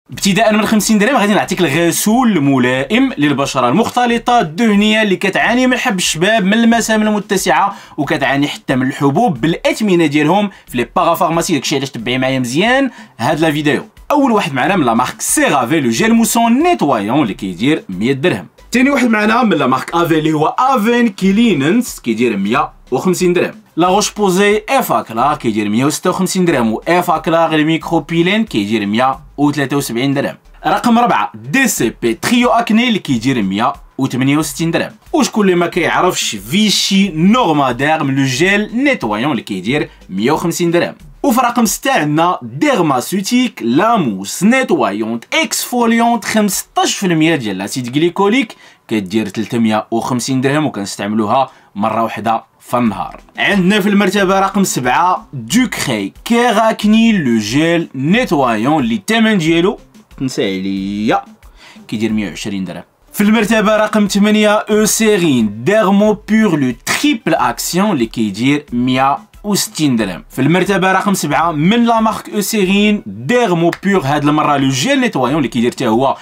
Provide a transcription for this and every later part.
ابتداء من 50 درهم غادي نعطيك الغسول الملائم للبشره المختلطه الدهنيه اللي كتعاني من حب الشباب، من المسام المتسعه، وكتعاني حتى من الحبوب بالاثمنه ديالهم في لي باغافارماسي. داكشي علاش تبعي معايا مزيان هاد لا فيديو. اول واحد معنا من لا مارك سيرافي لو جيل موسون نيتوايون اللي كيدير 100 درهم. ثاني واحد معنا من لا مارك افي اللي هو افين كليننس كيدير 150 درهم. لا روش بوزي افاكلا كيدير 156 درهم، و افاكلا الميكرو بيلين كيدير 173 درهم. رقم 4 دي سي بي تريو اكني اللي كيدير 168 درهم. وشكون اللي ما كيعرفش فيشي نورماديرم لو جيل نيتوايون اللي كيدير 150 درهم. وفي رقم 6 عندنا ديرماسوتيك لاموس نيتوايونت اكسفوليونت 15% ديال لاسيد غليكوليك كدير 350 درهم، وكنستعملوها مره واحده في النهار. عندنا في المرتبه رقم 7 دوكري كيراكني لو جيل نيتوايون اللي الثمن ديالو تنسى عليا كيدير 120 درهم. في المرتبه رقم 8 اوسيرين ديرمو بور لو تريبل اكسيون اللي كيدير 160 درهم. في المرتبه رقم 7 من لا مارك اوسيرين ديرمو بور هاد المره لو جيل نيتوايون اللي كيدير حتى هو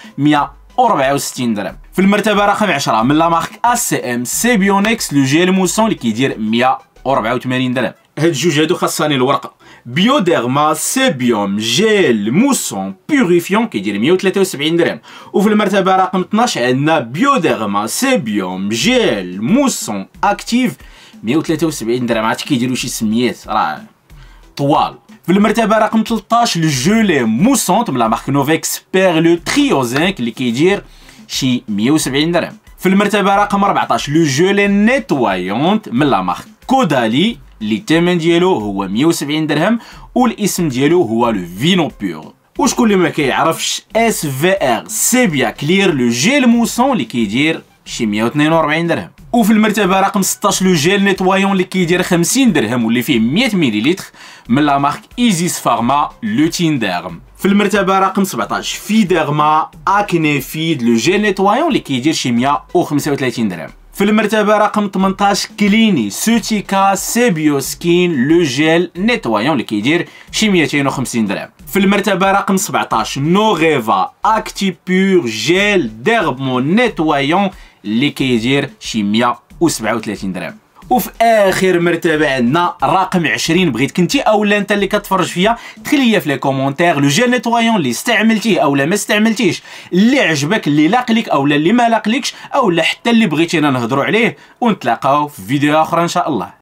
164 درهم. في المرتبه رقم 10 من لا مارك اس ام سيبيونكس لو جيل موسون اللي كيدير 184 درهم. هاد الجوج هادو خاصاني الورقه. بيوديرما سيبيوم جيل موسون بوريفيون كيدير 173 درهم. وفي المرتبه رقم 12 عندنا بيوديرما سيبيوم جيل موسون اكتيف 173 درهم. عرفتي كيديروا شي سميات راه طوال. في المرتبه رقم 13 لو جولي موسونت من لا مارك نوفيكس بير لو تريوزينك اللي كيدير شي 170 درهم. في المرتبه رقم 14 لو جولي نيتوايونت من لا مارك كودالي اللي الثمن ديالو هو 170 درهم، والاسم ديالو هو لو فينو بور. وشكون اللي ما كيعرفش اس في ار سيبيا كلير لو جيل موسون اللي كيدير شي 142 درهم. وفي المرتبه رقم 16 لو جيل نيتوايون اللي كيدير 50 درهم واللي فيه 100 مليلتر من لا مارك ايزيس فارما لوتين ديرم. في المرتبه رقم 17 فيديرما اكني فيد لو جيل نيتوايون اللي كيدير شي 135 درهم. في المرتبه رقم 18 كليني سوتيكا سيبيو سكين لو جيل نيتوايون اللي كيدير شي 250 درهم. في المرتبه رقم 17 نوغيفا اكتي بور جيل ديرمو نيتوايون اللي كيدير شي 137 درهم. وفي اخر مرتبه عندنا رقم 20. بغيتك انت اولا انت اللي كتفرج فيا تخلي لي في لي كومونتير لو جيل نيتوايون اللي استعملتيه اولا ما استعملتيش، اللي عجبك، اللي لاقليك اولا اللي ما لاقليكش، اولا حتى اللي بغيتينا نهضروا عليه، ونتلاقاو في فيديو اخرى ان شاء الله.